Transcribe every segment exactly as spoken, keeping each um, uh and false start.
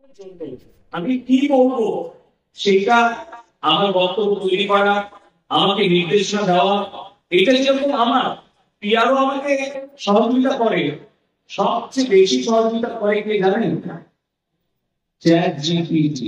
আমি কি বলবো সেটা আমার বক্তব্য তৈরি করা, আমাকে নির্দেশনা দেওয়া, এটা যেরকম আমার পিয়ারও আমাকে সহযোগিতা করে। সবচেয়ে বেশি সহযোগিতা করে কে জানেন? Chat GPT.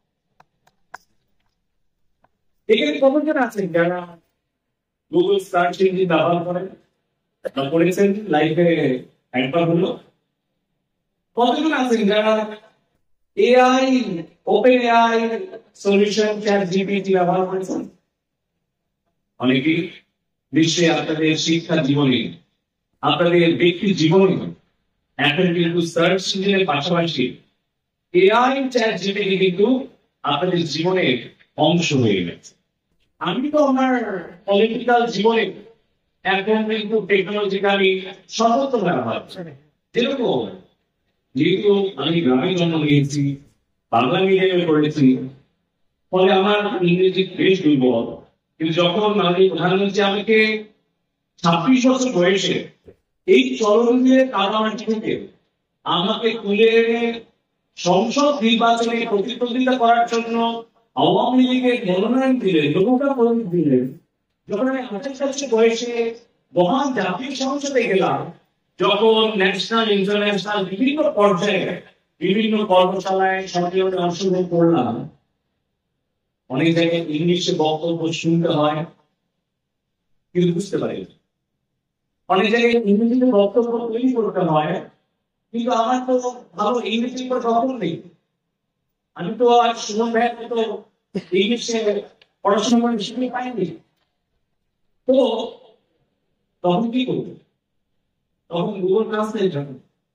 এখানে কতজন আছেন যারা গুগল সার্চ ইঞ্জিন ব্যবহার করেন বা করেছেন লাইফে একবার হলো? কতজন আছেন যারা AI, open AI solution chat GPT ব্যবহার করেছেন? অনেকেই। বিশ্বে আপনাদের শিক্ষা জীবনে, আপনাদের ব্যক্তি জীবনে এখন কিন্তু সার্চ ইঞ্জিনের পাশাপাশি এআই চ্যাট জিপিটি কিন্তু আপনাদের জীবনের অংশ হয়ে গেছে। আমি তো আমার পলিটিক্যাল জীবনে এখন কিন্তু টেকনোলজিকে আমি সর্বত্র ব্যবহার করি। যেরকম যেহেতু আমি গ্রামে জন্ম নিয়েছি, বাংলা মিডিয়ামে পড়েছি, ফলে আমার ইংরেজি বেশ দুর্বল। কিন্তু যখন মাননীয় প্রধানমন্ত্রী আমাকে ছাব্বিশ বছর বয়সে এই চলনের কারণটি থেকে আমাকে তুলে এনে সংসদ নির্বাচনে প্রতিদ্বন্দ্বিতা করার জন্য আওয়ামী লীগের মনোনয়ন দিলেন, নৌকা প্রতীক দিলেন, যখন আমি আঠাশ বছর বয়সে মহান জাতীয় সংসদে গেলাম, যখন ন্যাশনাল ইন্টারন্যাশনাল বিভিন্ন পর্যায়ে বিভিন্ন কর্মশালায় সম্মেলনে অংশগ্রহণ করলাম, অনেক জায়গায় ইংলিশে বক্তব্য শুনতে হয় কিন্তু বুঝতে পারি, অনেক জায়গায় ইংরেজিতে বক্তব্য তৈরি করতে হয় কিন্তু আমার তো ভালো ইংরেজি উপর দখল নেই। আমি তো আজ সুমন ভাইয়ের মতো ইংলিশে পড়াশোনা করে শিখতে পাইনি। তো তখন কি করবো? তখন গুগল ট্রান্সলেট যাবে।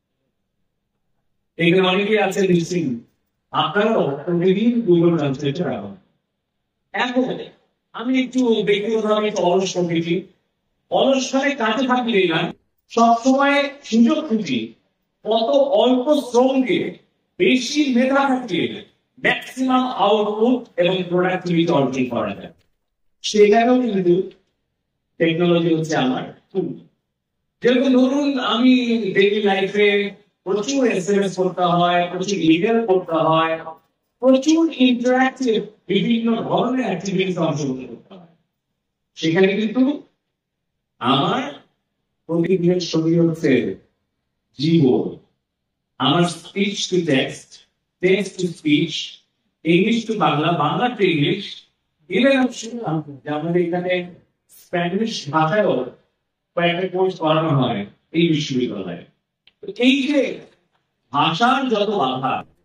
এখানে অনেকেই আছে নিশ্চিত, আপনারাও প্রতিদিন গুগল ট্রান্সলেট চালাবেন। এখন আমি একটু ব্যক্তিগতভাবে একটু অলস প্রকৃতি, অলসভাবে কাজে থাকলে না, সবসময় সুযোগ খুঁজি কত অল্প শ্রমকে বেশি মেধা থাকিয়ে ম্যাক্সিমাম আউটপুট এবং প্রোডাক্টিভিটি অর্জন করা যায়। সেখানেও কিন্তু টেকনোলজি হচ্ছে আমার টুল। যেরকম ধরুন আমি ডেইলি লাইফে প্রচুর এসএমএস করতে হয়, প্রচুর ইমেল করতে হয়, প্রচুর ইন্টারঅ্যাক্টিভ বিভিন্ন ধরনের অ্যাক্টিভিটিস অংশগ্রহণ করতে হয়। সেখানে কিন্তু আমার প্রতিদিনের শরীর হচ্ছে জীবন। আমার speech to text, text to speech, English to Bangla, Bangla to English. Even আমি শুনলাম যে আমাদের এখানে স্প্যানিশ ভাষায়ও কয়েকটা কোর্স করানো হয় এই বিশ্ববিদ্যালয়ে। এই যে ভাষার যত বাধা,